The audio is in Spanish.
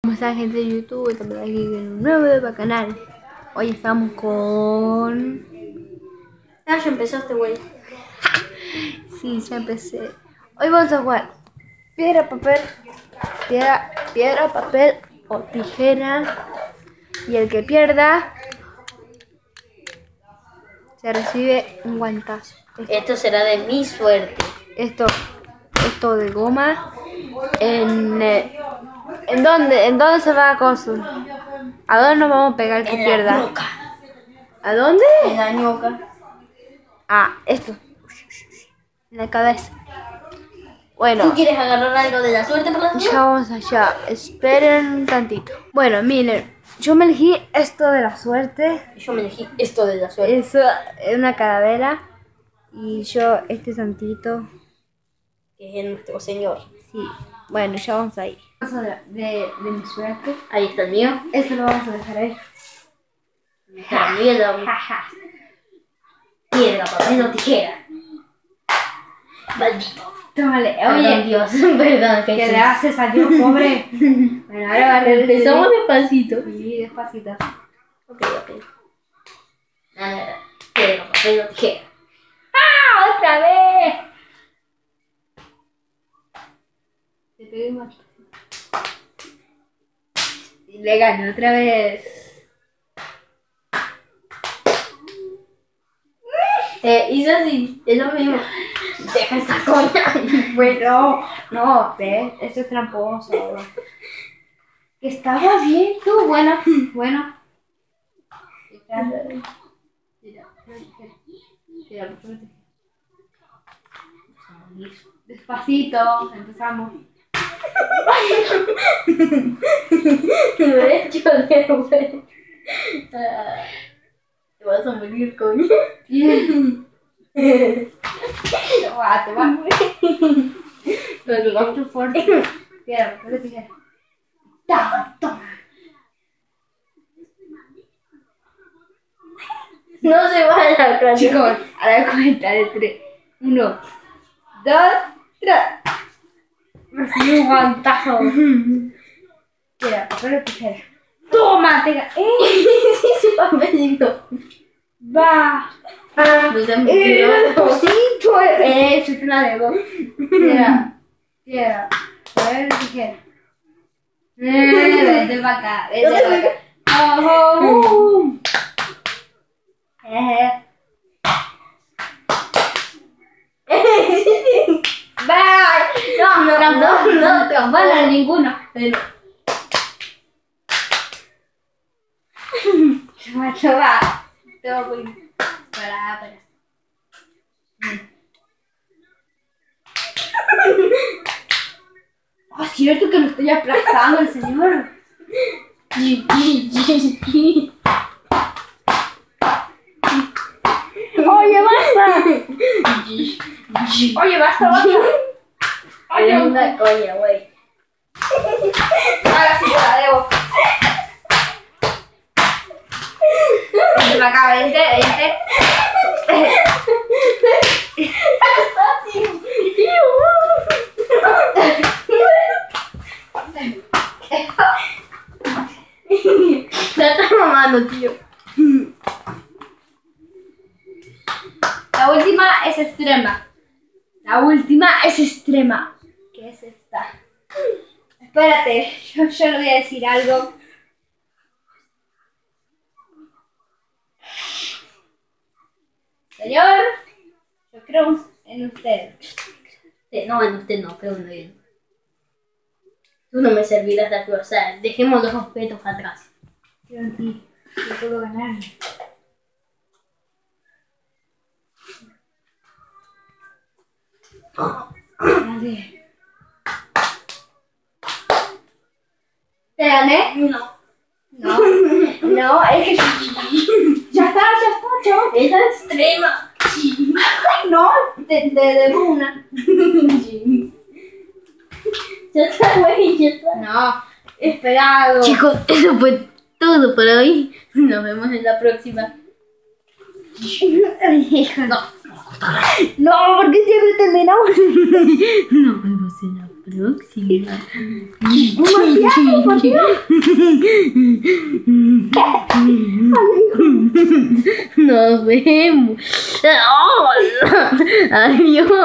¿Cómo está, gente de YouTube? Estamos aquí en un nuevo video para el canal. Hoy estamos con... Ah, ya empezaste, güey. Sí, ya empecé. Hoy vamos a jugar piedra, papel o tijera. Y el que pierda se recibe un guantazo. Esto será de mi suerte. Esto de goma. ¿En dónde se va a coso? ¿A dónde nos vamos a pegar el que pierda? En la nuca. ¿A dónde? En la nuca. Ah, esto. En la cabeza. Bueno, ¿Tú quieres agarrar algo de la suerte por la ya suerte? vamos allá. Esperen un tantito. Bueno, miren. Yo me elegí esto de la suerte. Yo me elegí esto de la suerte. Eso es una calavera. Y yo este santito. Que es nuestro señor. Sí. Bueno, ya vamos a ir. De mi suerte. Ahí está el mío. Esto lo vamos a dejar ahí. Está el mío. Piedra, papel o tijera. Maldito. Tómale. Perdón, Oye, Dios. Perdón, que Jesús. le haces a Dios, pobre. Bueno, ahora va a Empezamos despacito. Sí, despacito. Ok. Nada. Piedra, papel o tijera. ¡Ah! ¡Otra vez! Te pegué más. Y le gané otra vez. Hizo así. Es lo mismo. Deja esa coña. Bueno, no, ¿ves? Esto es tramposo. Que estaba bien, tú, bueno. Mira, despacito, empezamos. Lo he hecho de nuevo. Te vas a morir, coño. Te va. Pero lo gasto fuerte. Piedra, papel, tijera. Toma. No se vaya a caer. Chicos, a la cuenta de 3. 1, 2, 3. Recibí un guantazo. Piedra, papel o tijera. Toma, Sí, su papelito. Va. No se me El tiró. cosito. Eso es una de dos. Piedra, papel, tijera. Vete para acá, vete para acá. No, trampala ninguno. Va. Te voy a poner. Para. Cierto que lo estoy aplastando el señor. Oye, basta. Es una coña, güey. Ahora sí te la debo. Vente para acá, vente. La está mamando, tío. La última es extrema. ¿Qué es esta? Espérate, yo le voy a decir algo. Señor, yo creo en usted. No, en usted no, pero no bien. Tú no me servirás de ayuda, o sea, dejemos los objetos atrás. Creo en ti, yo puedo ganar. Dale. ¿Te gané? No, es que ya está, chao. Es la extrema. Ay, no, te debo una. Ya está, güey, ya está. No, esperado. Chicos, eso fue todo por hoy. Nos vemos en la próxima. No, porque siempre terminamos. Nos vemos en la próxima. próxima. Nos vemos. Adiós.